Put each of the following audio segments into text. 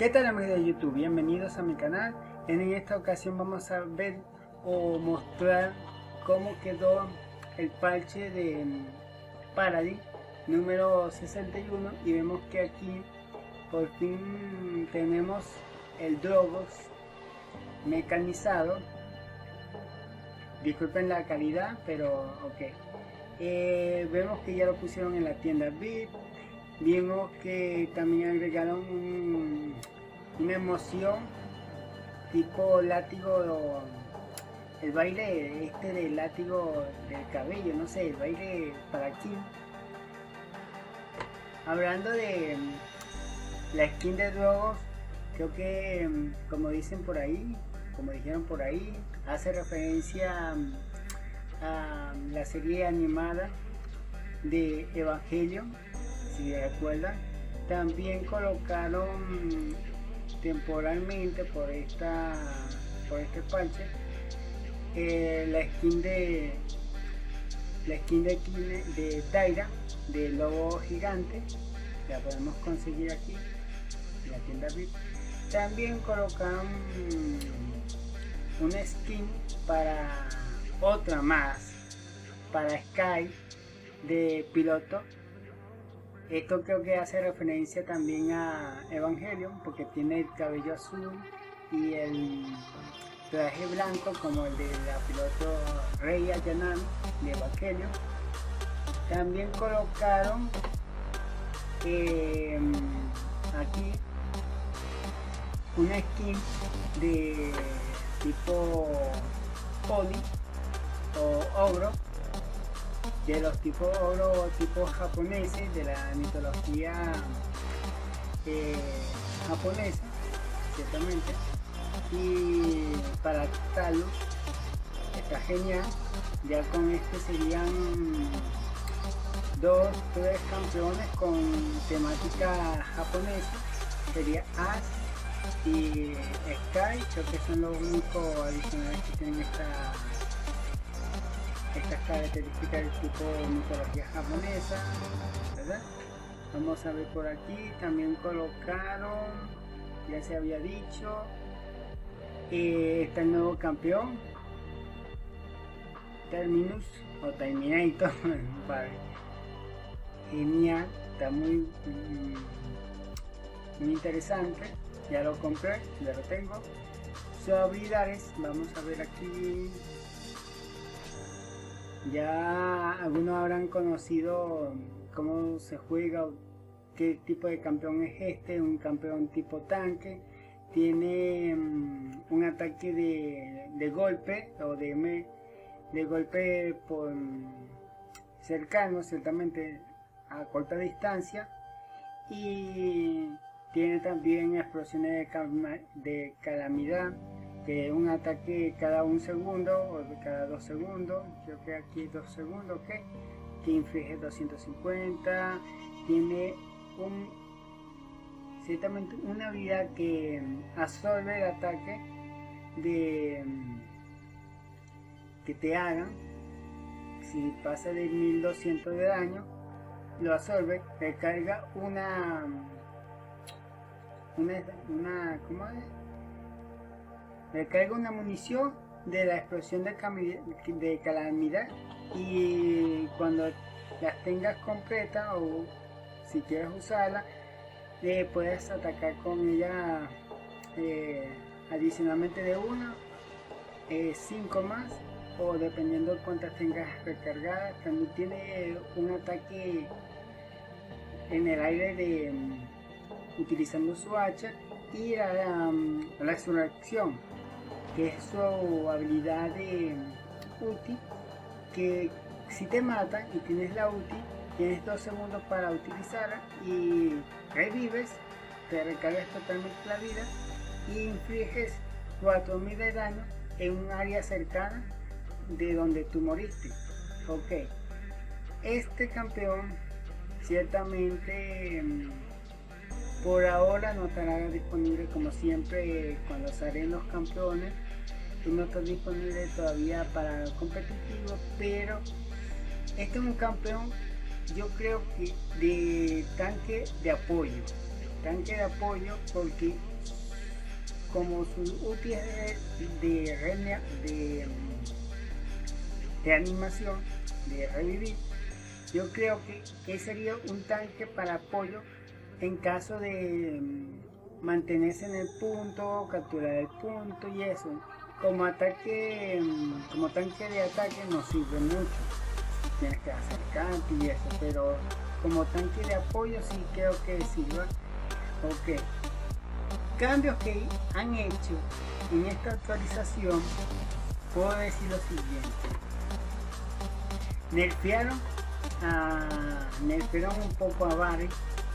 ¿Qué tal, amigos de YouTube? Bienvenidos a mi canal. En esta ocasión vamos a ver o mostrar cómo quedó el parche de Paradis número 61, y vemos que aquí por fin tenemos el Drogox mecanizado. Disculpen la calidad, pero ok. Vemos que ya lo pusieron en la tienda VIP. Vimos que también agregaron una emoción tipo látigo, el baile este del látigo del cabello, no sé, el baile para aquí. Hablando de la skin de Drogox, creo que como dicen por ahí, como dijeron por ahí, hace referencia a la serie animada de Evangelion, si recuerdan. También colocaron temporalmente por este parche la skin de Taira, de lobo gigante. La podemos conseguir aquí en la tienda VIP. También colocaron una skin para otra más, para Sky, de piloto. Esto creo que hace referencia también a Evangelion, porque tiene el cabello azul y el traje blanco como el de la piloto Rei Ayanami de Evangelion. También colocaron aquí una skin de tipo pony o ogro, de los tipos ogro tipos japoneses, de la mitología japonesa, ciertamente. Y para Talus está genial. Ya con este serían 2-3 campeones con temática japonesa. Sería Ash y Sky, creo que son los únicos adicionales que tienen estas características del tipo mitología japonesa, ¿verdad? Vamos a ver por aquí. También colocaron, ya se había dicho, está el nuevo campeón Terminus o Terminator. Genial, está muy interesante. Ya lo compré, ya lo tengo. Sus habilidades, vamos a ver aquí. Ya algunos habrán conocido cómo se juega, qué tipo de campeón es este. Un campeón tipo tanque. Tiene un ataque de golpe o de golpe por cercano, ciertamente a corta distancia. Y tiene también explosiones de calamidad, que es un ataque cada 1 segundo o cada 2 segundos, creo que aquí 2 segundos, que inflige 250. Tiene ciertamente una habilidad que absorbe el ataque que te hagan. Si pasa de 1200 de daño, lo absorbe, recarga una ¿cómo es? Recarga una munición de la explosión de calamidad, y cuando las tengas completa, o si quieres usarla, puedes atacar con ella adicionalmente de 1, 5 más, o dependiendo de cuántas tengas recargadas. También tiene un ataque en el aire utilizando su hacha, y la resurrección, que es su habilidad de ulti, que si te matan y tienes la ulti, tienes 2 segundos para utilizarla y revives, te recargas totalmente la vida y infliges 4000 de daño en un área cercana de donde tú moriste. Ok, este campeón ciertamente por ahora no estará disponible, como siempre cuando salen los campeones. No está disponible todavía para competitivo, pero este es un campeón, yo creo que de tanque de apoyo, porque como sus útiles de animación, de revivir, yo creo que sería un tanque para apoyo en caso de mantenerse en el punto, capturar el punto y eso. Como ataque, como tanque de ataque no sirve mucho, tienes que acercarte y eso, pero como tanque de apoyo sí creo que sirva. Ok, cambios que han hecho en esta actualización, puedo decir lo siguiente: nerfearon un poco a Barry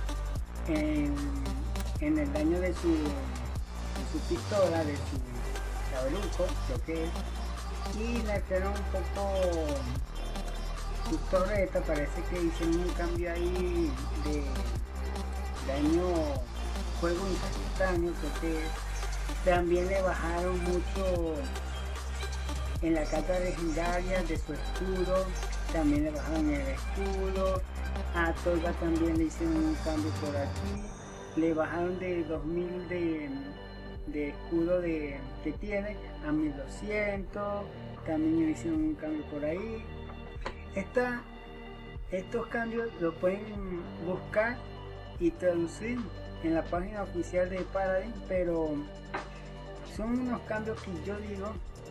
en el daño de su pistola, de su sabeluco, creo que es, y nerfearon un poco su torreta. Parece que hicieron un cambio ahí de daño fuego instantáneo, creo que es. También le bajaron mucho en la carta legendaria de su escudo, también le bajaron el escudo. A Tolga también le hicieron un cambio por aquí, le bajaron de 2000 de escudo que tiene a 1200, también le hicieron un cambio por ahí. Estos cambios los pueden buscar y traducir en la página oficial de Paladin, pero son unos cambios que yo digo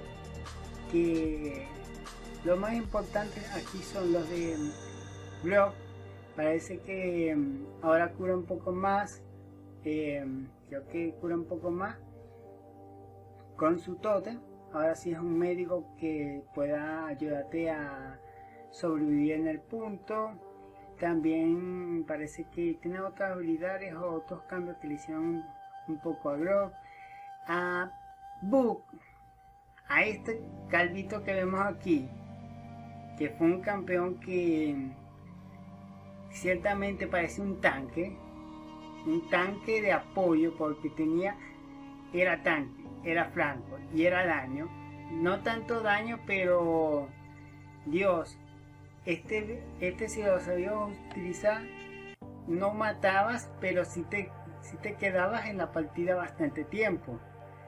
que lo más importante aquí son los de Block. Parece que ahora cura un poco más, creo que cura un poco más con su totem. Ahora sí es un médico que pueda ayudarte a sobrevivir en el punto. También parece que tiene otras habilidades o otros cambios que le hicieron un poco a Grog, a Book, a este calvito que vemos aquí, que fue un campeón que ciertamente parece un tanque de apoyo, porque era tanque, era flanco y era daño. No tanto daño, pero Dios, este si lo sabías utilizar, no matabas, pero si te quedabas en la partida bastante tiempo.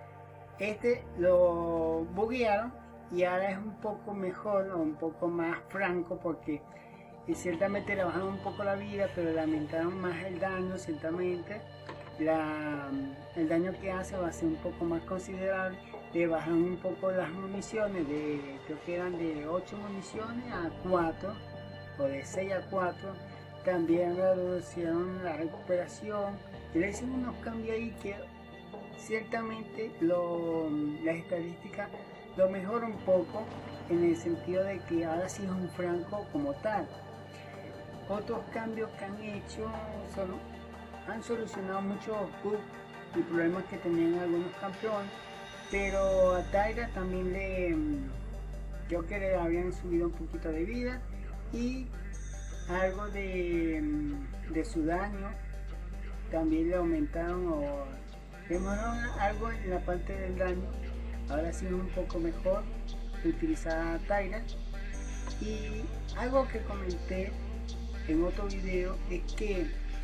Lo buguearon y ahora es un poco mejor o un poco más franco, porque ciertamente le bajaron un poco la vida, pero le aumentaron más el daño. Ciertamente el daño que hace va a ser un poco más considerable. Le bajaron un poco las municiones, creo que eran de 8 municiones a 4, o de 6 a 4. También reducieron la recuperación y le hicieron unos cambios ahí que ciertamente las estadísticas lo mejoran un poco, en el sentido de que ahora sí es un franco como tal. Otros cambios que han hecho han solucionado muchos bugs y problemas que tenían algunos campeones, pero a Tyra también creo que le habían subido un poquito de vida y algo de su daño también le aumentaron, o mejoraron algo en la parte del daño. Ahora sí es un poco mejor utilizar a Tyra. Y algo que comenté en otro video es que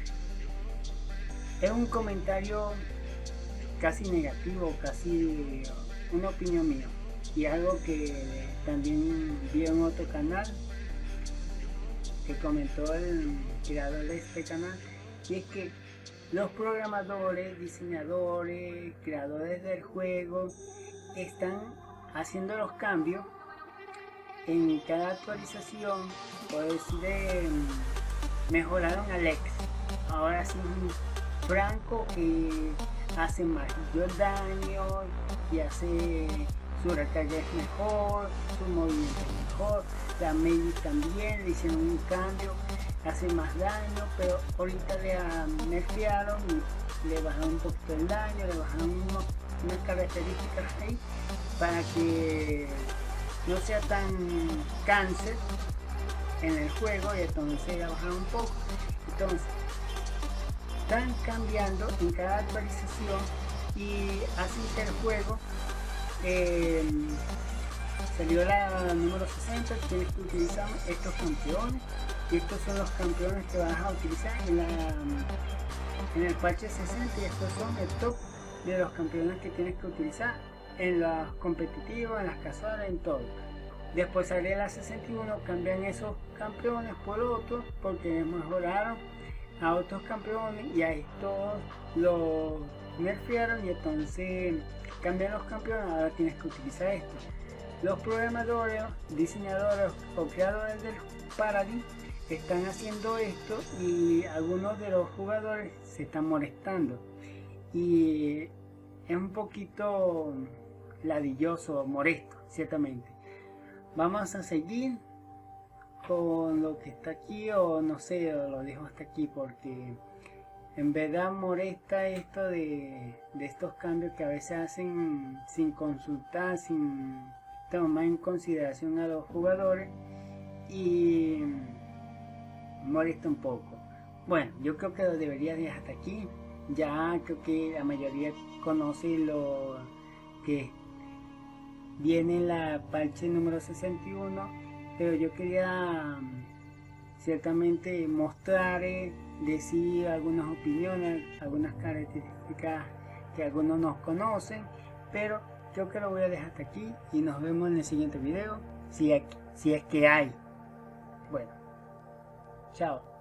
es un comentario casi negativo, casi una opinión mía, y algo que también vi en otro canal que comentó el creador de este canal, y es que los programadores, diseñadores, creadores del juego están haciendo los cambios en cada actualización. Por decir, mejoraron a Lex. Ahora sí es un franco que hace mayor daño y hace su recarga es mejor, su movimiento es mejor. La melee también le hicieron un cambio, hace más daño, pero ahorita le nerfearon y le bajaron un poquito el daño, le bajaron unas características ahí para que no sea tan cáncer en el juego, y entonces la bajaron un poco. Entonces están cambiando en cada actualización y hacen que el juego salió la número 60, tienes que utilizar estos campeones, y estos son los campeones que vas a utilizar en el parche 60, y estos son el top de los campeones que tienes que utilizar en los competitivos, en las casuales, en todo. Después sale la 61, cambian esos campeones por otros porque mejoraron a otros campeones y a estos los nerfearon y entonces cambian los campeones. Ahora tienes que utilizar esto. Los programadores, diseñadores o creadores del Paladin están haciendo esto y algunos de los jugadores se están molestando y es un poquito ladilloso, molesto, ciertamente. Vamos a seguir con lo que está aquí, o no sé, o lo dejo hasta aquí porque en verdad molesta esto de estos cambios que a veces hacen sin consultar, sin tomar en consideración a los jugadores, y molesta un poco. Bueno, yo creo que lo debería dejar hasta aquí. Ya creo que la mayoría conoce lo que viene en la parche número 61, pero yo quería ciertamente mostrar, decir algunas opiniones, algunas características que algunos no conocen, pero creo que lo voy a dejar hasta aquí y nos vemos en el siguiente video, si es que hay. Bueno, chao.